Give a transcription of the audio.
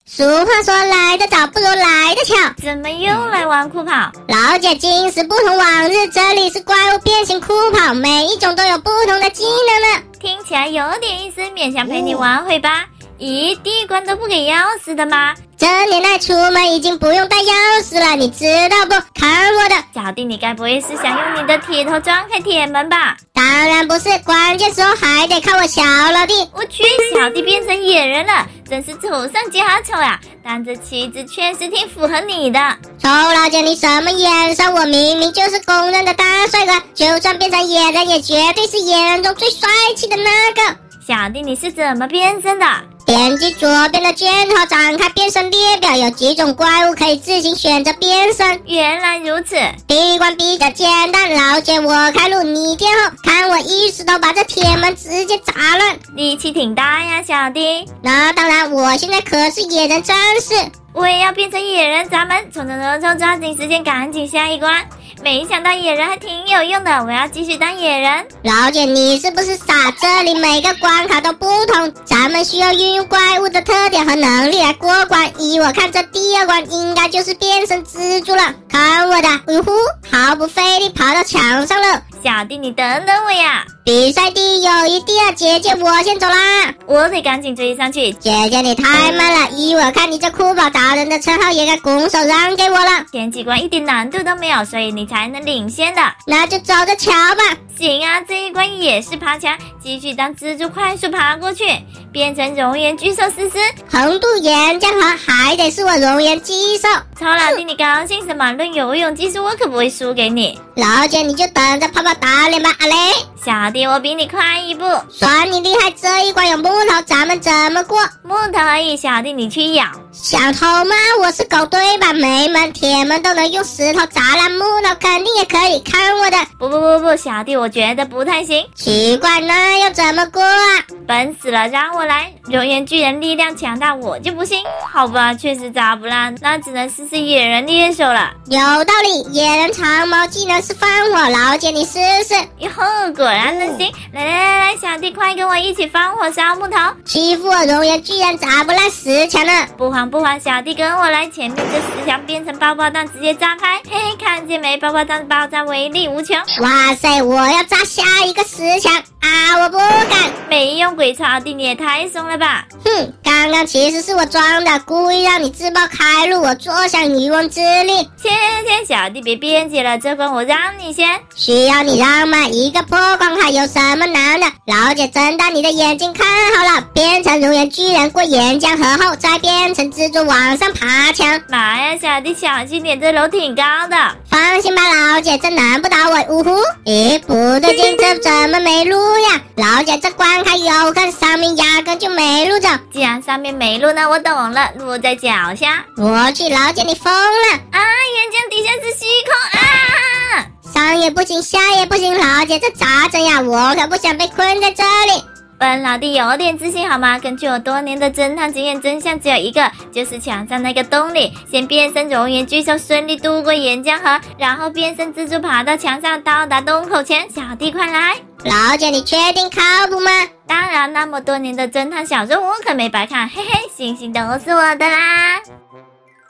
俗话说来得早不如来得巧， 怎么又来玩酷跑？ 老姐今时不同往日，这里是怪物变形酷跑，每一种都有不同的技能呢。 听起来有点意思，勉强陪你玩会吧。咦，第一关都不给钥匙的吗？ 这年代出门已经不用带钥匙了，你知道不？看我的！ 小弟，你该不会是想用你的铁头撞开铁门吧？ 当然不是，关键时候还得靠我小老弟。 我去，小弟变成野人了，真是丑上加丑呀！但这气质确实挺符合你的。 臭老姐，你什么眼神？我明明就是公认的大帅哥，就算变成野人，也绝对是野人中最帅气的那个。 小弟，你是怎么变身的？ 点击左边的箭头，展开变身列表，有几种怪物可以自行选择变身。 原来如此， 第一关比较简单，老姐我开路，你殿后，看我一石头把这铁门直接砸乱。 力气挺大呀，小弟。 那当然，我现在可是野人战士。 我也要变成野人，咱们冲，抓紧时间，赶紧下一关。没想到野人还挺有用的，我要继续当野人。 老姐，你是不是傻？这里每个关卡都不同，咱们需要运用怪物的特点和能力来过关。依我看，这第二关应该就是变身蜘蛛了。看我的，毫不费力跑到墙上了。 小弟，你等等我呀！ 比赛第一，友谊第二，姐姐我先走啦。 我得赶紧追上去。 姐姐你太慢了，依我看你这酷跑达人的称号也该拱手让给我了。 前几关一点难度都没有，所以你才能领先的。 那就走着瞧吧。 行啊，这一关也是爬墙，继续当蜘蛛快速爬过去，变成熔岩巨兽思思， 横渡岩浆河还得是我熔岩巨兽。 臭老弟，你高兴什么？论游泳技术我可不会输给你。 老姐你就等着泡泡打脸吧，阿雷。 小弟，我比你快一步。 算你厉害，这一关有木头，咱们怎么过？ 木头而已，小弟你去咬。 想偷吗？我是狗对吧？没门，铁门都能用石头砸烂，木头肯定也可以。看我的！ 不，小弟，我觉得不太行。 奇怪，那要怎么过啊？ 笨死了，让我来。熔岩巨人力量强大，我就不信。好吧，确实砸不烂，那只能试试野人猎手了。 有道理，野人长矛技能是放火，老姐你试试。 哟呵，果然能行。来，小弟快跟我一起放火烧木头。 欺负我熔岩巨人砸不烂石墙了。 不慌，小弟跟我来，前面这石墙变成爆弹直接炸开，嘿嘿，看见没？爆弹爆炸威力无穷。 哇塞，我要炸下一个石墙啊！我不敢。 没用，鬼草弟你也太怂了吧。 哼，刚刚其实是我装的，故意让你自爆开路，我坐享渔翁之利。 切，小弟别辩解了，这关我让你先。 需要你让吗？一个破关卡有什么难的？老姐睁大你的眼睛看好了，变成熔岩巨人过岩浆河后，再变成蜘蛛往上爬墙。 妈呀，小弟小心点，这楼挺高的。 放心吧，老姐，这难不倒我。咦，不对劲，这怎么没路呀？老姐，这关卡有坑，上面压根就没路走。 既然上面没路，那我懂了，路在脚下。 我去，老姐你疯了啊！岩浆底下是虚空啊！ 上也不行，下也不行，老姐这咋整呀？我可不想被困在这里。 本老弟有点自信好吗？根据我多年的侦探经验，真相只有一个，就是墙上那个洞里，先变身熔岩巨兽顺利渡过岩浆河，然后变身蜘蛛爬到墙上，到达洞口前。小弟快来！ 老姐你确定靠谱吗？ 当然，那么多年的侦探小说我可没白看，嘿嘿，星星都是我的啦。